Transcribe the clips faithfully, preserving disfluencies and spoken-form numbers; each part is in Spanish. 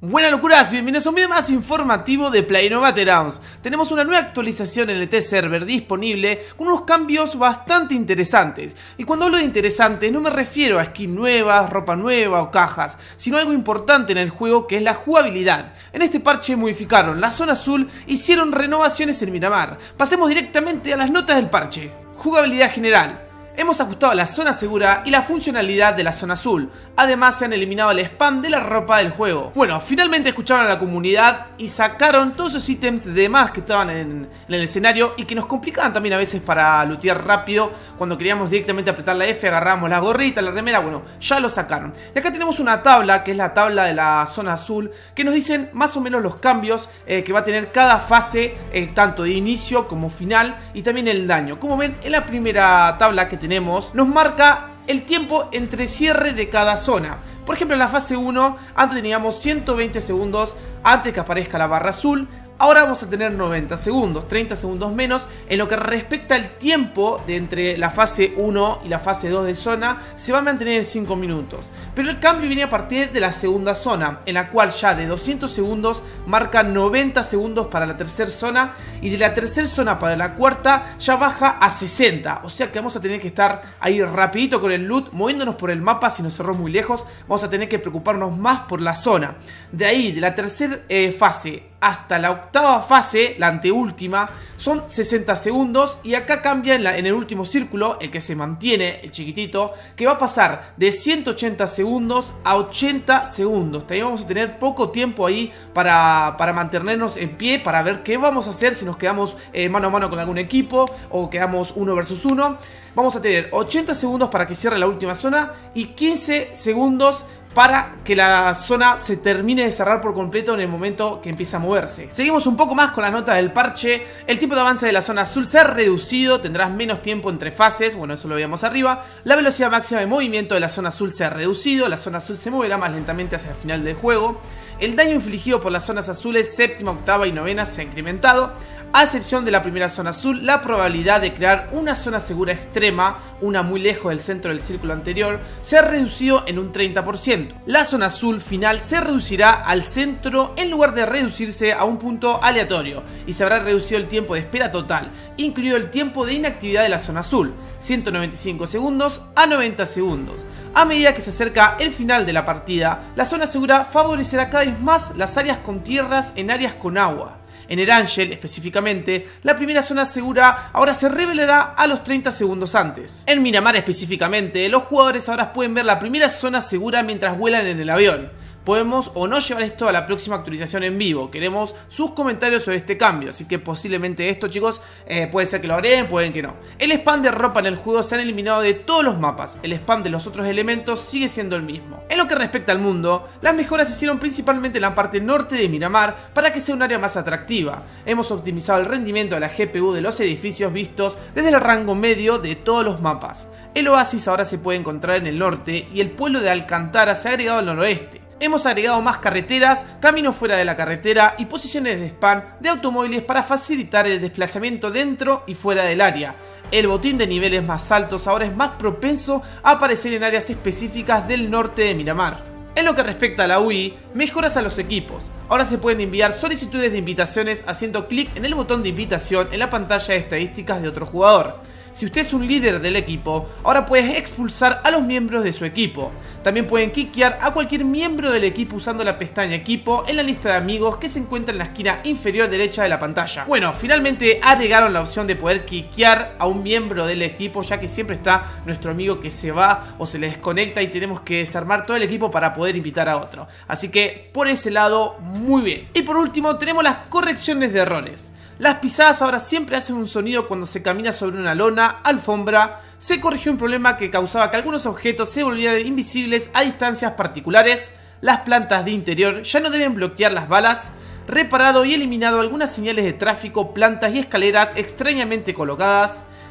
Buenas locuras, bienvenidos a un video más informativo de Play No Battlegrounds. Tenemos una nueva actualización en el test server disponible con unos cambios bastante interesantes. Y cuando hablo de interesantes no me refiero a skins nuevas, ropa nueva o cajas, sino algo importante en el juego que es la jugabilidad. En este parche modificaron la zona azul, hicieron renovaciones en Miramar. Pasemos directamente a las notas del parche. Jugabilidad general. Hemos ajustado la zona segura y la funcionalidad de la zona azul. Además se han eliminado el spam de la ropa del juego. Bueno, finalmente escucharon a la comunidad y sacaron todos esos ítems de más que estaban en, en el escenario y que nos complicaban también a veces para lootear rápido. Cuando queríamos directamente apretar la F, agarramos la gorrita, la remera, bueno, ya lo sacaron. Y acá tenemos una tabla, que es la tabla de la zona azul, que nos dicen más o menos los cambios eh, que va a tener cada fase, eh, tanto de inicio como final, y también el daño. Como ven, en la primera tabla que tenemos tenemos, nos marca el tiempo entre cierre de cada zona. Por ejemplo, en la fase uno, antes teníamos ciento veinte segundos antes que aparezca la barra azul. Ahora vamos a tener noventa segundos, treinta segundos menos. En lo que respecta al tiempo de entre la fase uno y la fase dos de zona, se va a mantener en cinco minutos. Pero el cambio viene a partir de la segunda zona, en la cual ya de doscientos segundos marca noventa segundos para la tercera zona, y de la tercera zona para la cuarta ya baja a sesenta. O sea que vamos a tener que estar ahí rapidito con el loot, moviéndonos por el mapa. Si nos cerró muy lejos, vamos a tener que preocuparnos más por la zona. De ahí, de la tercera eh, fase hasta la octava fase, la anteúltima, son sesenta segundos. Y acá cambia en, la, en el último círculo, el que se mantiene, el chiquitito, que va a pasar de ciento ochenta segundos a ochenta segundos. También vamos a tener poco tiempo ahí para, para mantenernos en pie, para ver qué vamos a hacer si nos quedamos eh, mano a mano con algún equipo o quedamos uno versus uno. Vamos a tener ochenta segundos para que cierre la última zona y quince segundos para que la zona se termine de cerrar por completo en el momento que empieza a moverse. Seguimos un poco más con las notas del parche. El tiempo de avance de la zona azul se ha reducido, tendrás menos tiempo entre fases, bueno, eso lo veíamos arriba. La velocidad máxima de movimiento de la zona azul se ha reducido, la zona azul se moverá más lentamente hacia el final del juego. El daño infligido por las zonas azules séptima, octava y novena se ha incrementado. A excepción de la primera zona azul, la probabilidad de crear una zona segura extrema, una muy lejos del centro del círculo anterior, se ha reducido en un treinta por ciento. La zona azul final se reducirá al centro en lugar de reducirse a un punto aleatorio, y se habrá reducido el tiempo de espera total, incluido el tiempo de inactividad de la zona azul, ciento noventa y cinco segundos a noventa segundos. A medida que se acerca el final de la partida, la zona segura favorecerá cada vez más las áreas con tierras en áreas con agua. En Erangel, específicamente, la primera zona segura ahora se revelará a los treinta segundos antes. En Miramar, específicamente, los jugadores ahora pueden ver la primera zona segura mientras vuelan en el avión. Podemos o no llevar esto a la próxima actualización en vivo. Queremos sus comentarios sobre este cambio, así que posiblemente esto, chicos, eh, puede ser que lo agreguen, pueden que no. El spam de ropa en el juego se han eliminado de todos los mapas. El spam de los otros elementos sigue siendo el mismo. En lo que respecta al mundo, las mejoras se hicieron principalmente en la parte norte de Miramar para que sea un área más atractiva. Hemos optimizado el rendimiento de la G P U de los edificios vistos desde el rango medio de todos los mapas. El oasis ahora se puede encontrar en el norte y el pueblo de Alcantara se ha agregado al noroeste. Hemos agregado más carreteras, caminos fuera de la carretera y posiciones de spam de automóviles para facilitar el desplazamiento dentro y fuera del área. El botín de niveles más altos ahora es más propenso a aparecer en áreas específicas del norte de Miramar. En lo que respecta a la U I, mejoras a los equipos. Ahora se pueden enviar solicitudes de invitaciones haciendo clic en el botón de invitación en la pantalla de estadísticas de otro jugador. Si usted es un líder del equipo, ahora puedes expulsar a los miembros de su equipo. También pueden kickear a cualquier miembro del equipo usando la pestaña equipo en la lista de amigos que se encuentra en la esquina inferior derecha de la pantalla. Bueno, finalmente agregaron la opción de poder kickear a un miembro del equipo, ya que siempre está nuestro amigo que se va o se le desconecta y tenemos que desarmar todo el equipo para poder invitar a otro. Así que por ese lado, muy bien. Y por último tenemos las correcciones de errores. Las pisadas ahora siempre hacen un sonido cuando se camina sobre una lona, alfombra. Se corrigió un problema que causaba que algunos objetos se volvieran invisibles a distancias particulares. Las plantas de interior ya no deben bloquear las balas. Reparado y eliminado algunas señales de tráfico, plantas y escaleras extrañamente colocadas.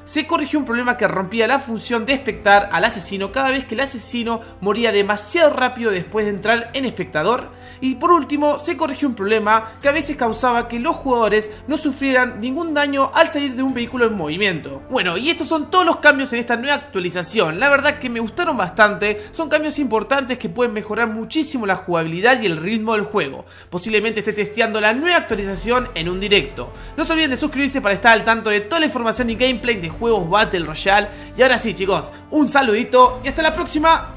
se corrigió un problema que rompía la función de espectar al asesino cada vez que el asesino moría demasiado rápido después de entrar en espectador. Y por último, se corrigió un problema que a veces causaba que los jugadores no sufrieran ningún daño al salir de un vehículo en movimiento. Bueno, y estos son todos los cambios en esta nueva actualización. La verdad que me gustaron bastante, son cambios importantes que pueden mejorar muchísimo la jugabilidad y el ritmo del juego. Posiblemente esté testeando la nueva actualización en un directo. No se olviden de suscribirse para estar al tanto de toda la información y gameplays de juegos Battle Royale. Y ahora sí, chicos, un saludito y hasta la próxima.